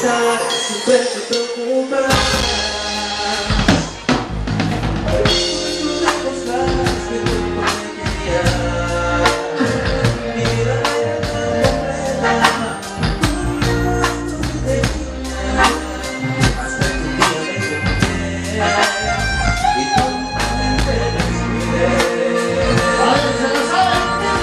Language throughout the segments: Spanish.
estar siempre te preocupa. Tú demostraste que no me querías. Mi vida era tan completa. Tú te querías. Hasta que un día me encontré y tú me descuidé. ¡Vale, se lo saben!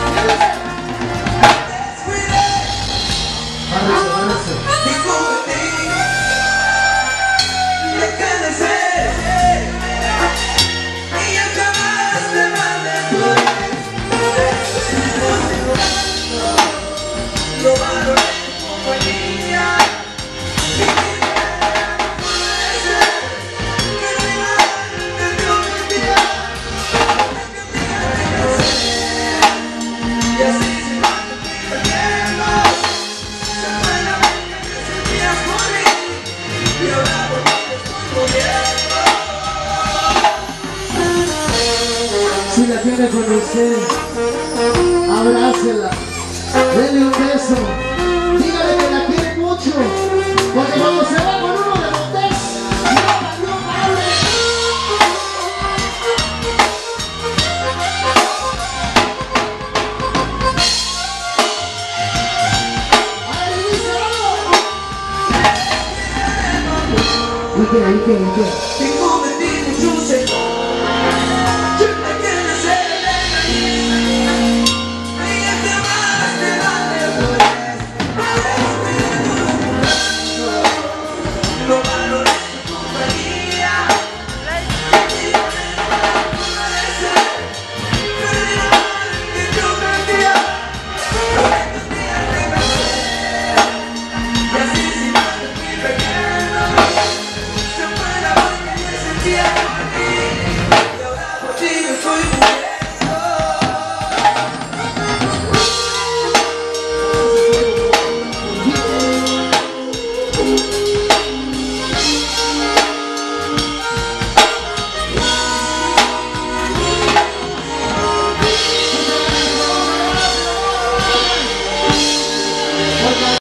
Si la tiene con usted, abrácela, denle un beso, dígale que la quiere mucho, porque cuando se va con uno de ustedes, no vale. ¡Ay, dice algo! ¿Y qué?